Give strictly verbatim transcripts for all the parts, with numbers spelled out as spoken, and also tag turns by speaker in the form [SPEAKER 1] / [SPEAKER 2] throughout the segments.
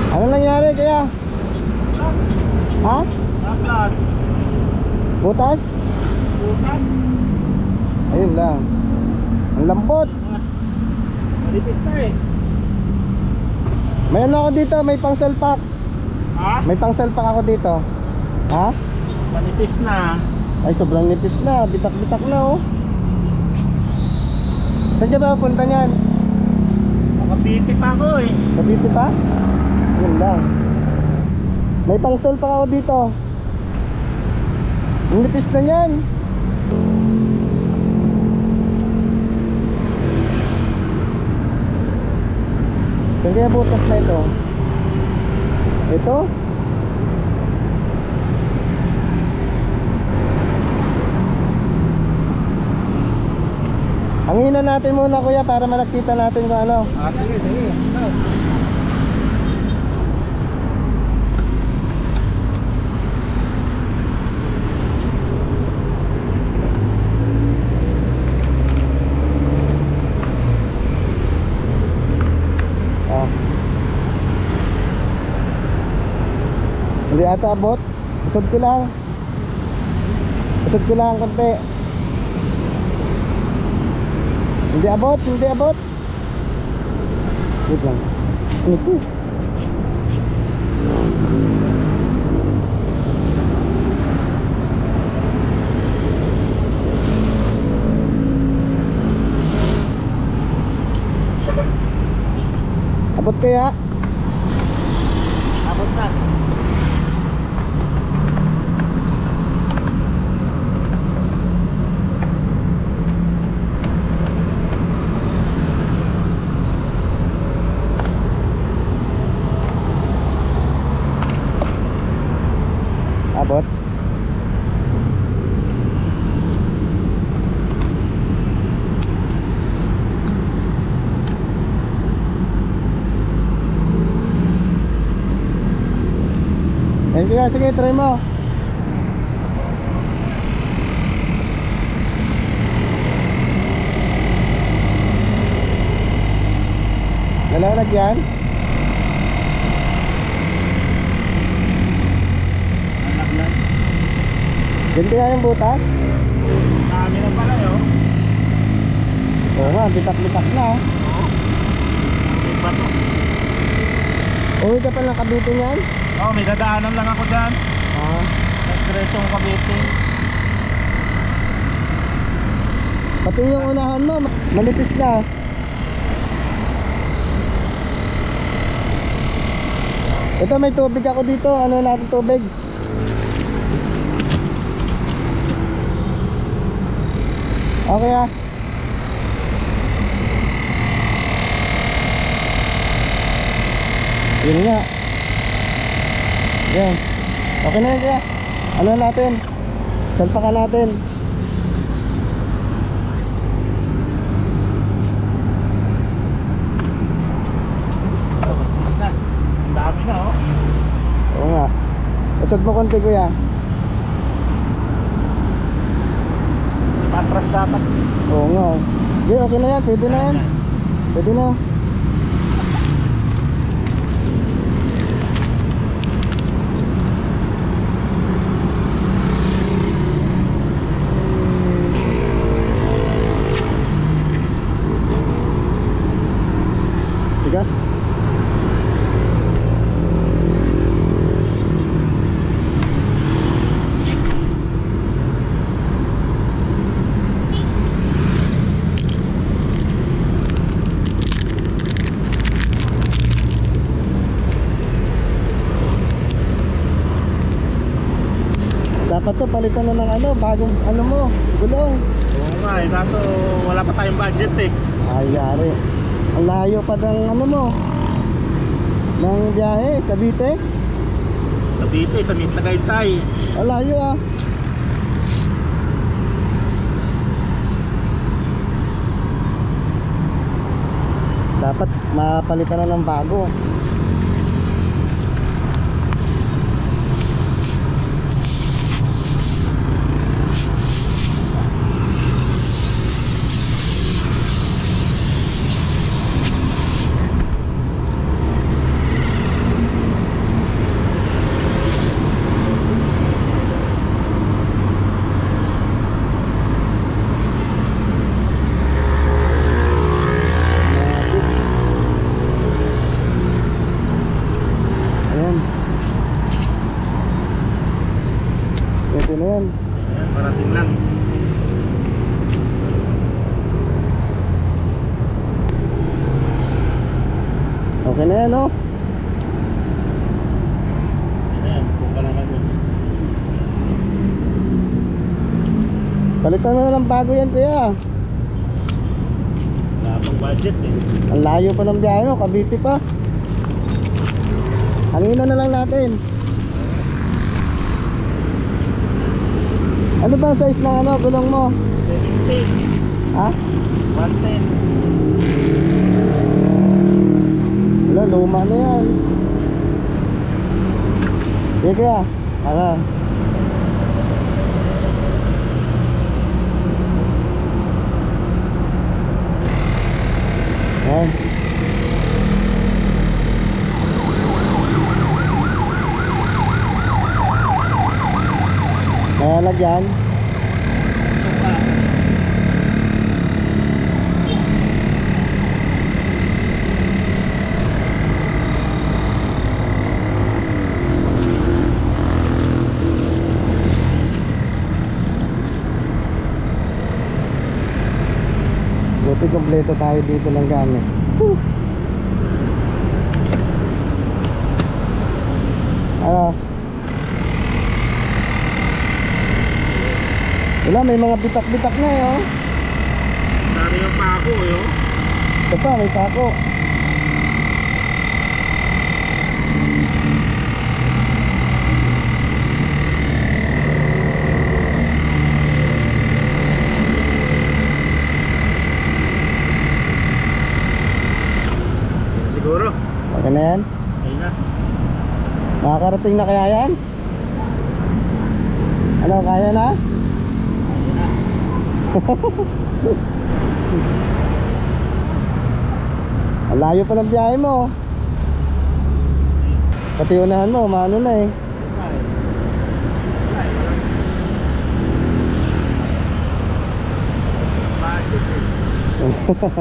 [SPEAKER 1] Ano nangyari kaya? Ha?
[SPEAKER 2] Tapos
[SPEAKER 1] Butas?
[SPEAKER 2] bukas.
[SPEAKER 1] Ayun lang. Ang lambot.
[SPEAKER 2] Malipis na eh.
[SPEAKER 1] May ano ako dito, may pang salpak.
[SPEAKER 2] Ha?
[SPEAKER 1] May pang salpak ako dito. Ha?
[SPEAKER 2] Malipis na.
[SPEAKER 1] Ay, sobrang nipis na. Bitak-bitak na oh. Saan ka ba punta niyan?
[SPEAKER 2] Nakapiti pa ako eh.
[SPEAKER 1] Kapiti pa? Yun lang. May pang salpak ako dito. Ang nipis na niyan. Saan kaya butas na ito? Ito? Hanginan natin muna kuya para malakita natin kung ano.
[SPEAKER 2] Ah, sige, sige.
[SPEAKER 1] Ah. Hindi ata abot. Usod ko lang. Usod ko lang konti. Hindi abot, hindi abot. Wait lang. Ito. Abot kaya?
[SPEAKER 2] Abot na.
[SPEAKER 1] Abot. Thank you, sige, try mo. Nalalag yan?
[SPEAKER 2] Nalaglag.
[SPEAKER 1] Ganti nga yung butas?
[SPEAKER 2] Dami na pala yun.
[SPEAKER 1] Oo nga, bitak-bitak na.
[SPEAKER 2] Iba to.
[SPEAKER 1] Uwi ka pa ng Cavite niyan?
[SPEAKER 2] Oh, may dadaanan lang ako dyan.
[SPEAKER 1] Ah.
[SPEAKER 2] Mas diretsong Cavite.
[SPEAKER 1] Pati yung unahan mo, manipis na. Ito may tubig ako dito, ano natin tubig? Okay ah. Yun nga. Yan. Okay na yan kaya. Ano natin? Salpakan natin.
[SPEAKER 2] Malipis na. Ang dami na oh.
[SPEAKER 1] Oo nga. Usog mo konti kuya.
[SPEAKER 2] Patras dapat.
[SPEAKER 1] Oo nga. Okay, okay na yan. Pwede na yan. Pwede na. Tigas. Dapat to palitan na ng ano, bagong ano mo, gulong.
[SPEAKER 2] Oo nga eh, kaso wala pa tayong budget eh.
[SPEAKER 1] Ay, yari. Ang layo pa ng ano mo, ng biyahe, Cavite.
[SPEAKER 2] Cavite, sa Tagaytay.
[SPEAKER 1] Ang layo ah. Dapat mapalitan na ng bago. na yan.
[SPEAKER 2] Ayan, parating lang.
[SPEAKER 1] Okay na yan, no?
[SPEAKER 2] Ayan, kung ka naman yun.
[SPEAKER 1] Palitan mo na lang bago yan, kuya.
[SPEAKER 2] Wala pang budget eh.
[SPEAKER 1] Ang layo pa ng biyahe mo, Cavite pa. Hangina na lang natin. Ano ba ang size ng ano, gulong mo?
[SPEAKER 2] seventy.
[SPEAKER 1] Ha?
[SPEAKER 2] one ten.
[SPEAKER 1] Wala, luma na yan. Sige kaya, ano? Ayan. Kaya lagyan. Buti kompleto tayo dito ng gamit. Whew. Ano? Wala, may mga bitak-bitak na eh, oh.
[SPEAKER 2] Dari yung pako eh, oh.
[SPEAKER 1] Ito pa, may pako.
[SPEAKER 2] Siguro.
[SPEAKER 1] Okay na yan?
[SPEAKER 2] Ayun na.
[SPEAKER 1] Makakarating na kaya yan? Ano, kaya na?
[SPEAKER 2] Ayun na.
[SPEAKER 1] Ang layo pa ng biyahe mo. Pati unahan mo, maano na eh.
[SPEAKER 2] Budget eh.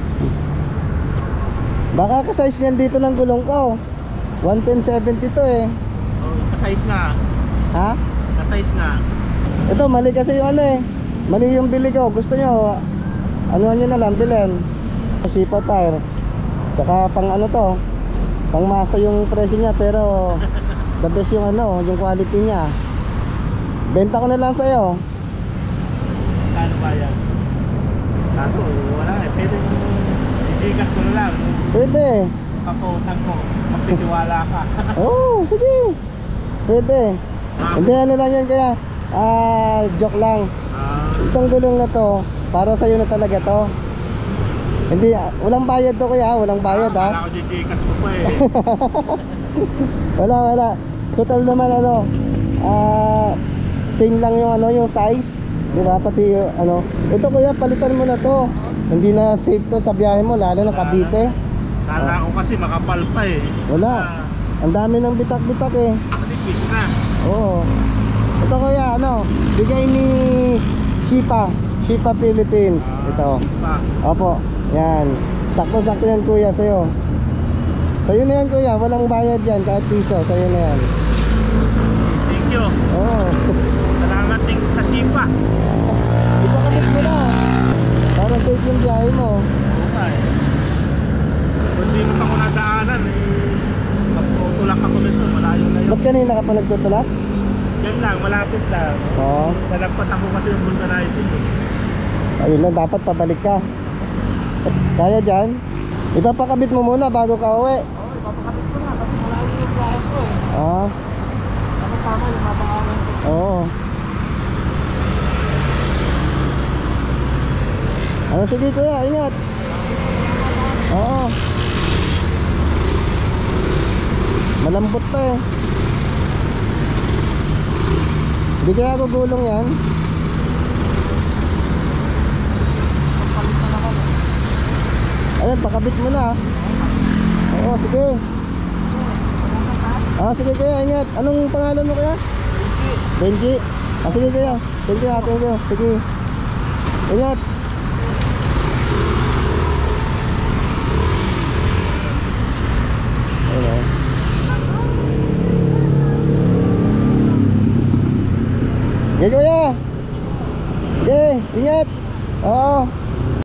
[SPEAKER 1] Baka ka-size yan dito ng gulong ko. one ten seventy to eh.
[SPEAKER 2] Oh, ka-size nga.
[SPEAKER 1] Ha?
[SPEAKER 2] Ka-size nga.
[SPEAKER 1] Ito, mali kasi yung ano eh. Mali yung bili ko. Gusto nyo, ano nyo na lang, bilhin. Sipa tire. Saka pang ano to, pang masa yung presyo niya. Pero the best yung ano, yung quality niya. Benta ko na lang sa'yo.
[SPEAKER 2] Kano ba yan? Kaso wala eh. Pwede mo i-Gcash ko na lang.
[SPEAKER 1] Pwede.
[SPEAKER 2] Kaputang ko. Magtitiwala ka.
[SPEAKER 1] Oo, oh, sige. Pwede. Hindi ano lang yan kaya. Ah, joke lang.
[SPEAKER 2] Ah,
[SPEAKER 1] Itong gulong na to, para sa'yo na talaga to. Hindi, ah, walang bayad to kuya, walang bayad ha.
[SPEAKER 2] Wala ko i-Gcash ko pa eh.
[SPEAKER 1] Wala, wala. Total naman ano, ah, same lang yung ano, yung size. Di ba? Pati yung ano. Ito kuya, palitan mo na to. Hindi na safe to sa biyahe mo, lalo na Cavite.
[SPEAKER 2] Kala ko kasi makapal pa eh.
[SPEAKER 1] Wala. Ang dami ng bitak-bitak eh.
[SPEAKER 2] Manipis na.
[SPEAKER 1] Oo. Ito kuya, ano, bigay ni Shipa, Shipa Philippines. Ito.
[SPEAKER 2] Pa.
[SPEAKER 1] Opo, yan. Sakto-sakto yan kuya sa'yo. Sa'yo na yan kuya, walang bayad yan, kahit piso, sa'yo na yan.
[SPEAKER 2] Thank you.
[SPEAKER 1] Oo.
[SPEAKER 2] Salamat din sa Shipa.
[SPEAKER 1] Ipakabit mo na. Para safe yung biyahe mo.
[SPEAKER 2] Oo nga eh. Kung di mo pa ko nadaanan eh. Magtutulak ako nito, malayo na yun.
[SPEAKER 1] Ba't kanina ka pa nagtutulak?
[SPEAKER 2] Yan lang, malapit lang.
[SPEAKER 1] Oo.
[SPEAKER 2] Nalagpas ako kasi yung vulcanizing eh.
[SPEAKER 1] Ayun lang, dapat pabalik ka. Kaya dyan, ipapakabit mo muna bago ka uwi.
[SPEAKER 2] Oo, ipapakabit ko na kasi malayo yung biyahe ko eh.
[SPEAKER 1] Ah,
[SPEAKER 2] Dapat tama yung mabangalan ko.
[SPEAKER 1] oo. Ano, sige kuya, ingat. Oo. Malambot pa eh. Hindi kaya gugulong yan.
[SPEAKER 2] Palit na naman eh.
[SPEAKER 1] Ayun, pakabit mo na. Oo, sige. Ah, sige kuya, ingat. Anong pangalan mo kuya? Benji. Ah, sige kuya. Thank you, thank you. Sige. Ingat. Ayun, oh. Okay kuya. Okay, ingat. Oo.